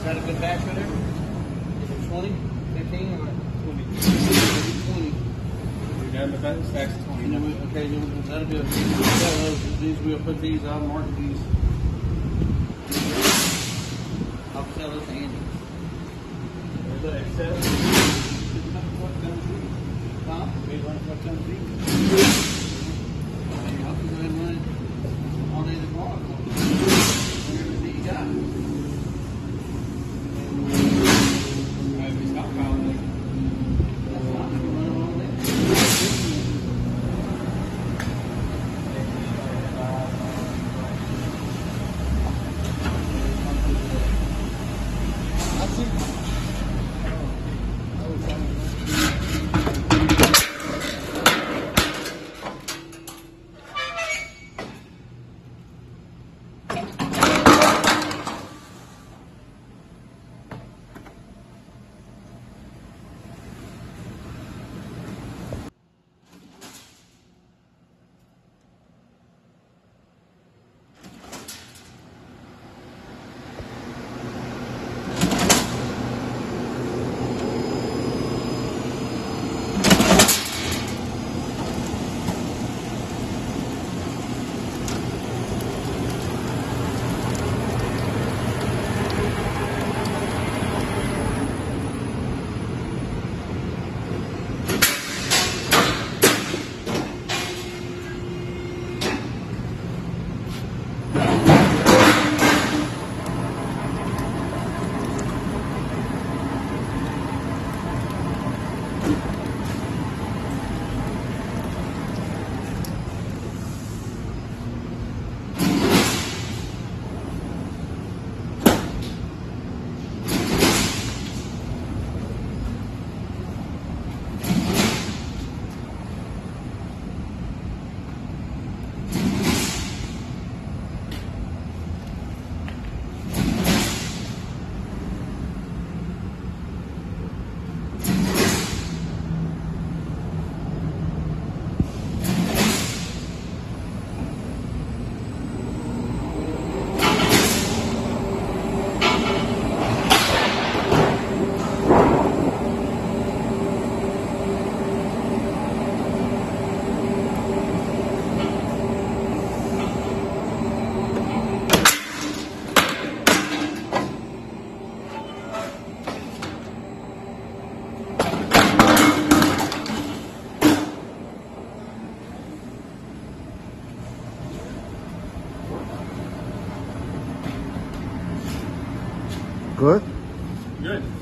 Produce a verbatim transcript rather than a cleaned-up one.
Is that a good batch right there? Is it twenty, fifteen, or twenty? twenty. We're done with that. Stacks of twenty. And then we, okay, then that'll be a, those, these, we'll put these, I'll mark these. I'll sell this to Andy. There's a Excel. Huh? Eight hundred bucks on the feet. I'll go ahead and run it all day tomorrow. Everything you got. I have to stockpile it. That's fine. We'll run it all day. I see. Good? Good.